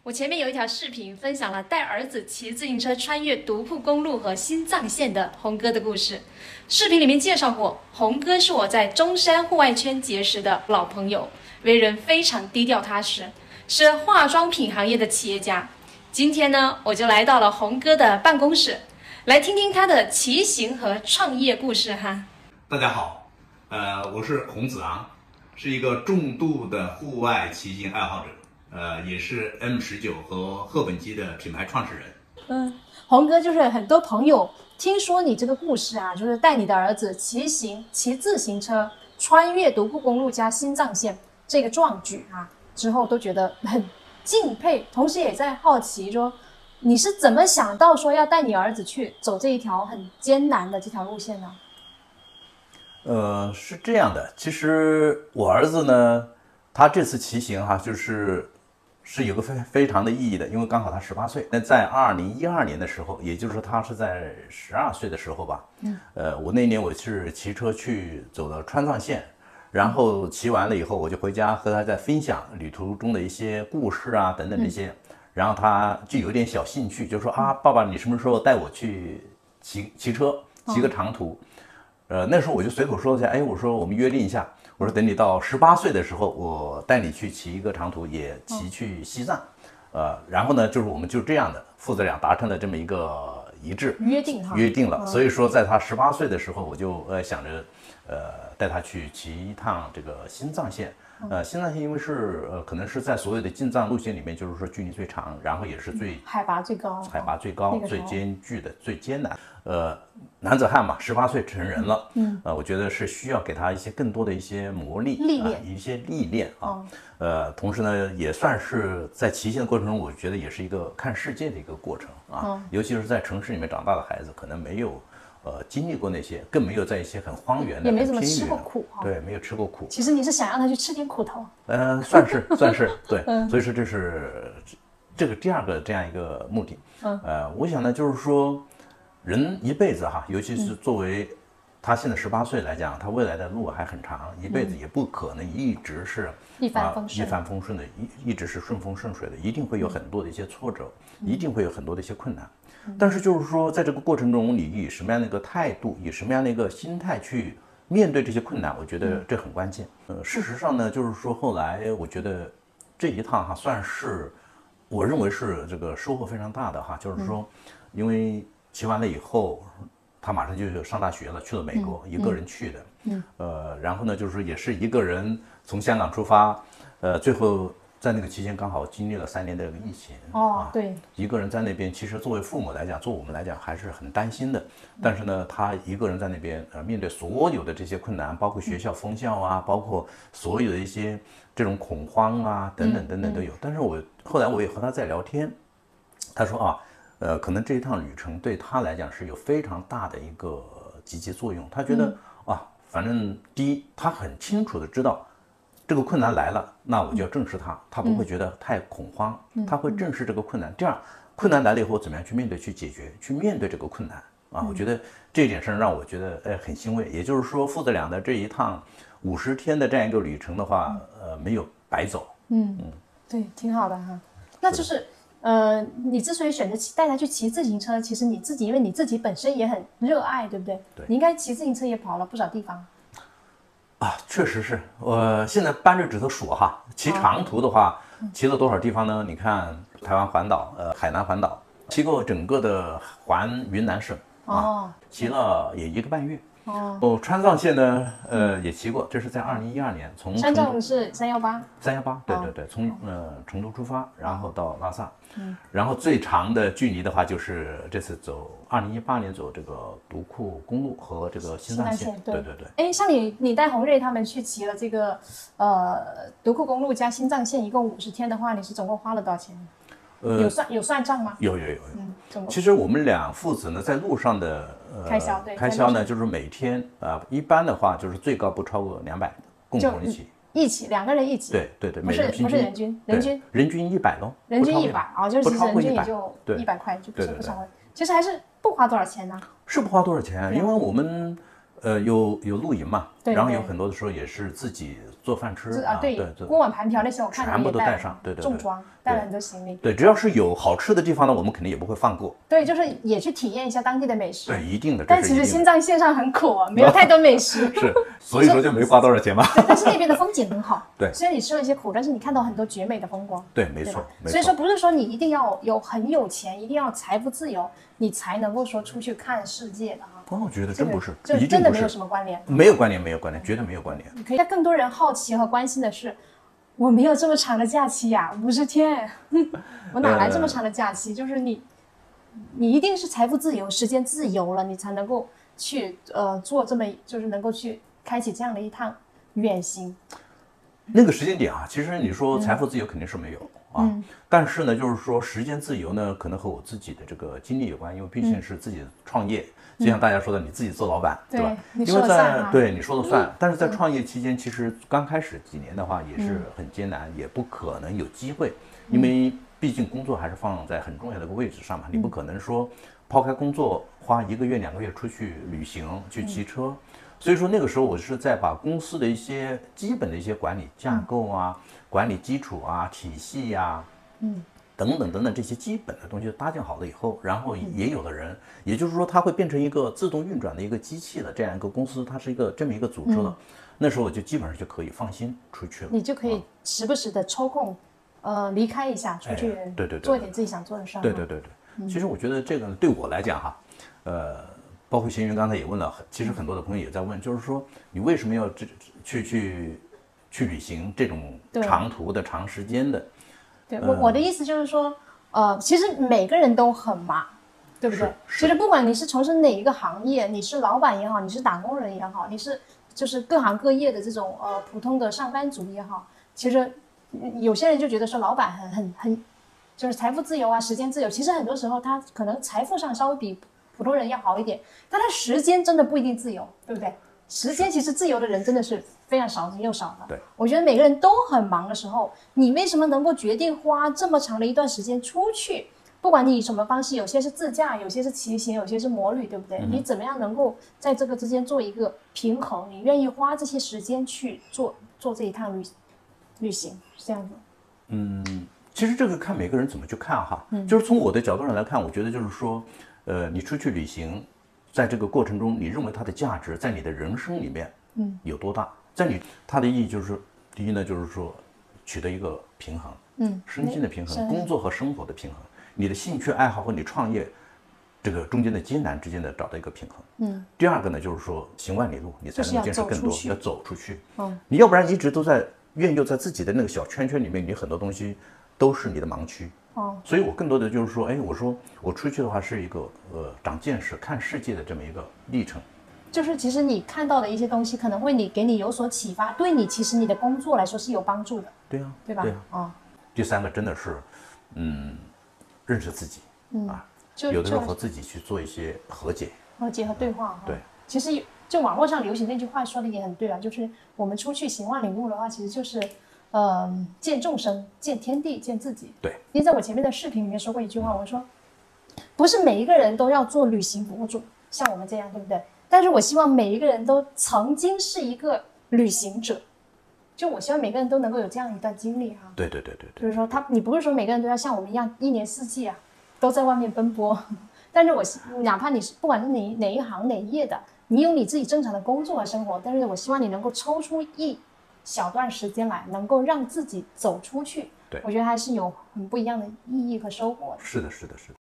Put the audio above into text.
我前面有一条视频分享了带儿子骑自行车穿越独库公路和新藏线的红哥的故事。视频里面介绍过，红哥是我在中山户外圈结识的老朋友，为人非常低调踏实，是化妆品行业的企业家。今天呢，我就来到了红哥的办公室，来听听他的骑行和创业故事哈。 大家好，我是洪子昂，是一个重度的户外骑行爱好者。也是 M19和赫本机的品牌创始人。 红哥就是很多朋友听说你这个故事啊，就是带你的儿子骑自行车穿越独库公路加新藏线这个壮举啊，之后都觉得很敬佩，同时也在好奇说你是怎么想到说要带你儿子去走这一条很艰难的这条路线呢？ 是这样的，其实我儿子呢，他这次骑行哈，是有个非常的意义的，因为刚好他18岁。那在2012年的时候，也就是说他是在12岁的时候吧。我那年我是骑车去走的川藏线，然后骑完了以后，我就回家和他在分享旅途中的一些故事啊等等这些。然后他就有点小兴趣，就说啊，爸爸，你什么时候带我去骑车，骑个长途？那时候我就随口说一下，我说我们约定一下。我说等你到18岁的时候，我带你去骑一个长途，也骑去西藏，然后呢，就是我们就这样的父子俩达成了这么一个一致约定了。所以说，在他18岁的时候，我就想着，带他去骑一趟这个新藏线。新藏线因为是可能是在所有的进藏路线里面，就是说距离最长，然后也是海拔最高， 最艰巨的、最艰难。男子汉嘛，18岁成人了，我觉得是需要给他一些更多的一些磨砺、一些历练啊。同时呢，也算是在骑行的过程中，我觉得也是一个看世界的一个过程啊。尤其是在城市里面长大的孩子，可能没有经历过那些，更没有在一些很荒原的、 也没怎么吃过苦对，没有吃过苦。 其实你是想让他去吃点苦头。 算是对。所以说这是这个第二个这样一个目的。我想呢，就是说。人一辈子哈，尤其是作为他现在18岁来讲，他未来的路还很长，一辈子也不可能一直是一帆风顺的，一直是顺风顺水的，一定会有很多的一些挫折，一定会有很多的一些困难。但是就是说，在这个过程中，你以什么样的一个态度，以什么样的一个心态去面对这些困难，我觉得这很关键。事实上呢，就是说后来我觉得这一趟哈，算是我认为是这个收获非常大的哈，就是说，因为骑完了以后，他马上就上大学了，去了美国，一个人去的。然后呢，就是也是一个人从香港出发，最后在那个期间刚好经历了3年的疫情。 对， 一个人在那边，其实作为父母来讲，做我们来讲还是很担心的。但是呢，他一个人在那边，面对所有的这些困难，包括学校封校啊，包括所有的一些这种恐慌啊，等等都有。但是后来我也和他在聊天，他说啊。可能这一趟旅程对他来讲是有非常大的一个积极作用。他觉得反正第一，他很清楚的知道这个困难来了，那我就要正视它，他不会觉得太恐慌，他会正视这个困难。第二，困难来了以后怎么样去面对、去解决、去面对这个困难啊？我觉得这一点上让我觉得很欣慰。也就是说，父子俩的这一趟50天的这样一个旅程的话，没有白走。 对，挺好的哈。那就是。你之所以选择带他去骑自行车，其实你自己，因为你自己本身也很热爱，对不对？ 对， 你应该骑自行车也跑了不少地方。 确实是。我现在扳着指头数哈，骑长途的话，骑了多少地方呢？你看台湾环岛，海南环岛，骑过整个的环云南省骑了也1个半月。川藏线呢，也骑过，这是在2012年，从川藏是318， 对，从成都出发，然后到拉萨，然后最长的距离的话，就是这次走2018年走这个独库公路和这个新藏线，对。 像你带洪瑞他们去骑了这个独库公路加新藏线，一共50天的话，你是总共花了多少钱？有算账吗？ 有。其实我们俩父子呢，在路上的开销呢，就是每天一般的话就是最高不超过200，共同一起2个人一起。 对， 不是人均 100咯， 人均100就是人均也就100块，就不是不超过。其实还是不花多少钱呢？ 是不花多少钱，因为我们有露营嘛，然后有很多的时候也是自己做饭吃对，锅碗盘瓢那些我看全部都带上， 对，重装带了很多行李。 对，只要是有好吃的地方呢，我们肯定也不会放过。 对，就是也去体验一下当地的美食。 对，一定的。 但其实新藏线上很苦啊，没有太多美食。 是，所以说就没花多少钱嘛。 但是那边的风景很好。 对， 虽然你吃了一些苦，但是你看到很多绝美的风光。 对，没错。 所以说不是说你一定要很有钱，一定要财富自由，你才能够说出去看世界的哈。 我觉得真不是， 就真的没有什么关联。 没有关联，绝对没有关联。 可以，但更多人好奇和关心的是，我没有这么长的假期呀，50天，我哪来这么长的假期？就是你一定是财富自由、时间自由了，你才能够去做这么，就是能够去开启这样的一趟远行。 那个时间点啊，其实你说财富自由肯定是没有啊，但是呢，就是说时间自由呢，可能和我自己的这个经历有关，因为毕竟是自己创业，就像大家说的，你自己做老板，对吧？因为对你说了算，但是在创业期间，其实刚开始几年的话也是很艰难，也不可能有机会，因为毕竟工作还是放在很重要的一个位置上嘛，你不可能说抛开工作花1个月2个月出去旅行去骑车。所以说那个时候我是在把公司的一些基本的一些管理架构啊、管理基础啊、体系呀、等等这些基本的东西搭建好了以后，然后也有的人，也就是说它会变成一个自动运转的一个机器了，这样一个公司，它是一个这么一个组织了。那时候我就基本上就可以放心出去了。 你就可以时不时的抽空，离开一下，出去，对，做一点自己想做的事儿。 对。其实我觉得这个对我来讲哈，包括闲云刚才也问了，其实很多的朋友也在问，就是说你为什么要去旅行这种长途的、长时间的？ 对，我的意思就是说，其实每个人都很忙，对不对？其实不管你是从事哪一个行业，你是老板也好，你是打工人也好，你是就是各行各业的这种普通的上班族也好，其实有些人就觉得说老板很就是财富自由啊，时间自由，其实很多时候他可能财富上稍微比普通人要好一点，但他时间真的不一定自由，对不对？时间其实自由的人真的是非常少之又少的。 对， 我觉得每个人都很忙的时候，你为什么能够决定花这么长的一段时间出去？不管你以什么方式，有些是自驾，有些是骑行，有些是摩旅，对不对？你怎么样能够在这个之间做一个平衡？你愿意花这些时间去做这一趟旅行，是这样子。 其实这个看每个人怎么去看哈，就是从我的角度上来看，我觉得就是说，你出去旅行，在这个过程中，你认为它的价值在你的人生里面，有多大？它的意义就是第一呢，就是说取得一个平衡，身心的平衡，工作和生活的平衡，你的兴趣爱好和你创业这个中间的艰难之间的找到一个平衡。第二个呢，就是说行万里路，你才能够见识更多，要走出去。你要不然一直都在愿意在自己的那个小圈圈里面，你很多东西都是你的盲区。所以我更多的就是说，我说我出去的话是一个长见识、看世界的这么一个历程。 就是其实你看到的一些东西，可能会给你有所启发，对你其实你的工作来说是有帮助的。 对啊， 对吧？ 对啊。第三个真的是，认识自己有的时候和自己去做一些和解和对话。 对， 其实就网络上流行那句话说的也很对啊，就是我们出去行万里路的话，其实就是见众生、见天地、见自己。 对， 因为在我前面的视频里面说过一句话，我说不是每一个人都要做旅行博主，像我们这样，对不对？但是我希望每一个人都曾经是一个旅行者，就我希望每个人都能够有这样一段经历哈。 对， 就是说你不是说每个人都要像我们一样1年4季都在外面奔波，但是哪怕你是不管是哪一行哪一业的，你有你自己正常的工作和生活，但是我希望你能够抽出一小段时间来，能够让自己走出去。 对， 我觉得还是有很不一样的意义和收获的。 是的。